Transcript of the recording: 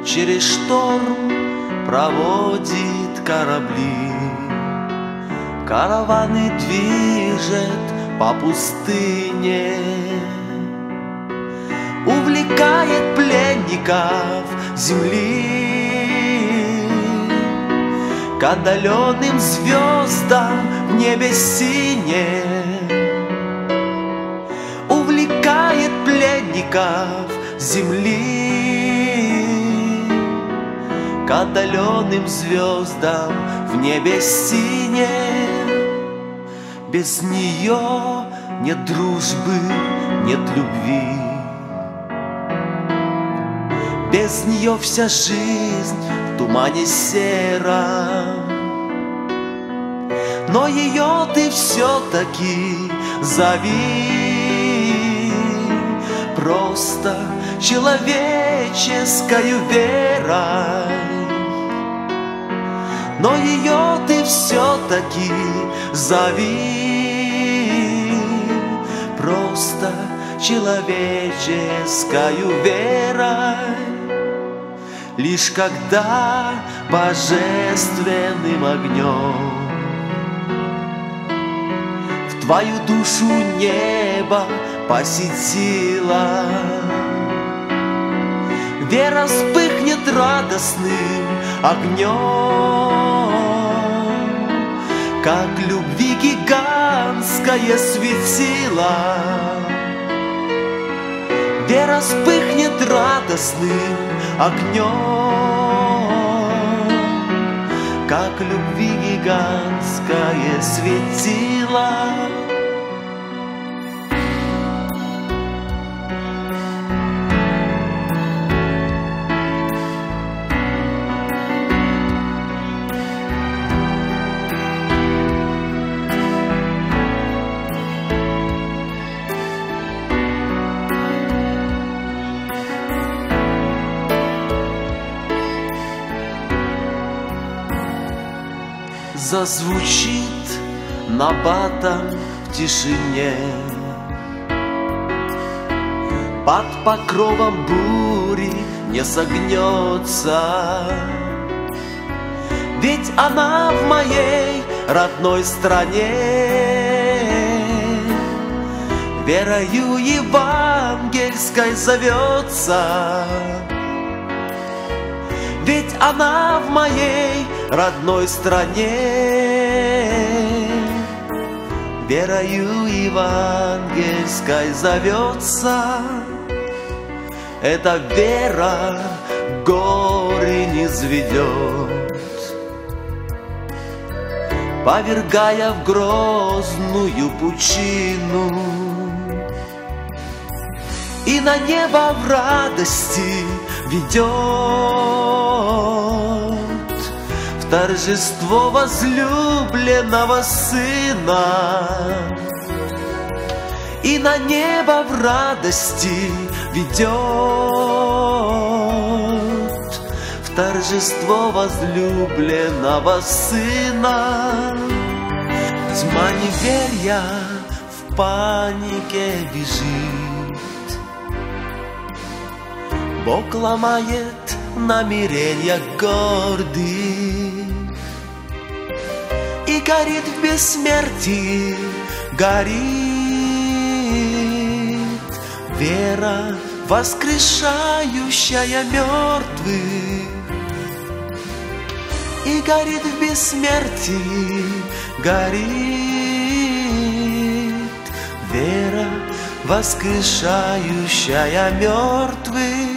через шторм проводит корабли. Караваны движет по пустыне, увлекает пленников земли к отдаленным звездам в небе синем. Увлекает пленников земли к отдаленным звездам в небе синем. Без нее нет дружбы, нет любви. Без нее вся жизнь в тумане сером. Но ее ты все-таки зови просто человеческою верой. Но ее ты все-таки зови просто человеческою верой. Лишь когда божественным огнем в твою душу небо посетило, вера вспыхнет радостным огнем, как любви гигантское светило. Вера вспыхнет радостным огнем, как любви гигантское светило. Зазвучит набатом в тишине, под покровом бури не согнется. Ведь она в моей родной стране верою евангельской зовется. Ведь она в моей родной стране верою евангельской зовется. Эта вера горы низведет, повергая в грозную пучину, и на небо в радости ведет в торжество возлюбленного сына. И на небо в радости ведет в торжество возлюбленного сына. Тьма неверия в панике бежит, Бог ломает намерения гордых и горит в бессмертии, горит вера, воскрешающая мертвых, и горит в бессмертии, горит вера, воскрешающая мертвых.